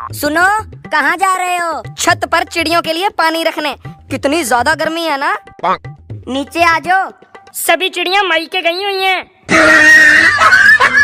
सुनो, कहाँ जा रहे हो? छत पर चिड़ियों के लिए पानी रखने। कितनी ज्यादा गर्मी है ना। नीचे आ जाओ। सभी चिड़िया मई के गई हुई हैं।